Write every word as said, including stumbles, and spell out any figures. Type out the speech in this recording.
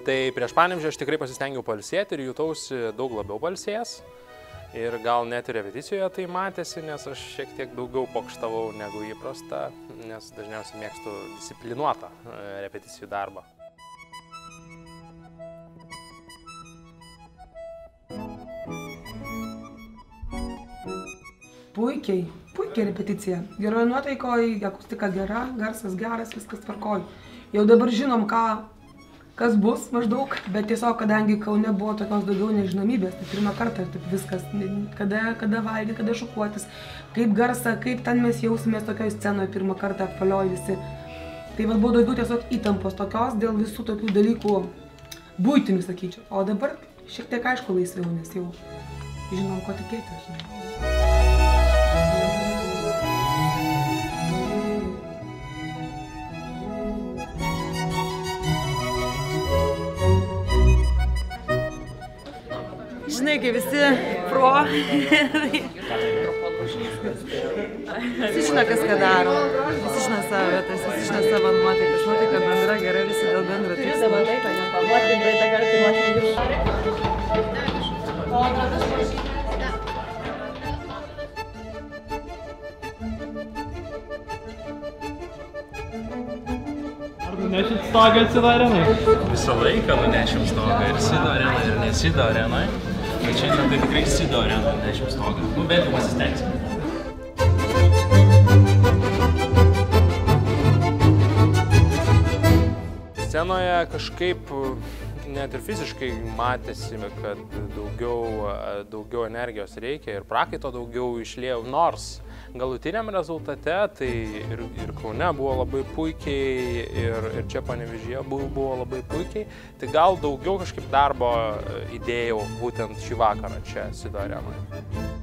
Tai prieš Panevėžį aš tikrai pasistengiau pailsėti ir jutausi daug labiau pailsėjęs. Ir gal net ir repeticijoje tai matėsi, nes aš šiek tiek daugiau pokštavau negu įprasta, nes dažniausiai mėgstu disciplinuotą repeticijų darbą. Puikiai, puikiai repeticija. Geroje nuotaikoje, akustika gera, garsas geras, viskas tvarkoj. Jau dabar žinom, ką, kas bus maždaug, bet tiesiog, kadangi Kaune buvo tokios daugiau nežinomybės, tai pirmą kartą taip viskas, kada, kada valgyti, kada šukuotis, kaip garsą, kaip ten mes jausimės tokioje scenoje pirmą kartą apvalioj visi. Tai vat buvo daugiau tiesiog įtampos tokios dėl visų tokių dalykų buitinių, sakyčiau. O dabar šiek tiek aišku laisviau, nes jau žinom, ko tikėtis, žinai. Žinai, kai visi pro, visi žino, kas ką daro, visi žino savo vietas, visi žino savo nuotaikas, nuotaika bendra, gera, visi dėl bendro tikslo. Ar nunešit stogą Sido arenai? Visą laiką nunešim stogą ir Sido arenai, ir ne Sido arenai. Bet šiandien tai tikrai Sido arenai nunešim stogą. Nu, bent jau pasistengsim. Scenoje kažkaip net ir fiziškai matėsi, kad daugiau, daugiau energijos reikia ir prakaito daugiau išliejau, nors galutiniam rezultate tai ir, ir Kaune buvo labai puikiai, ir, ir čia Panevėžyje buvo, buvo labai puikiai, tai gal daugiau kažkaip darbo įdėjau būtent šį vakarą čia Sido arenoje.